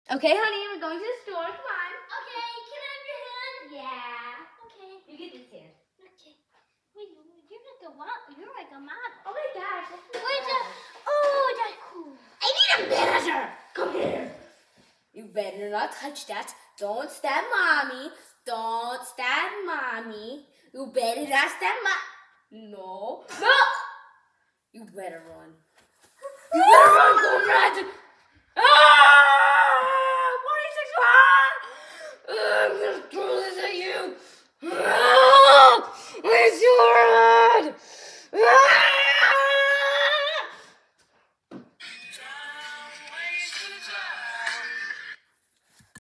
Okay, honey, we're going to the store. Come on. Okay, can I have your hand? Yeah. Okay. You get this hand. Okay. Wait, you're like a model. Oh my gosh. Where's that? Oh, that's cool. I need a manager. Come here. You better not touch that. Don't stab mommy. Don't stab mommy. You better not stab No. No. You better run. You better run, go run. Ah! 46. Ah! I'm gonna throw this at you.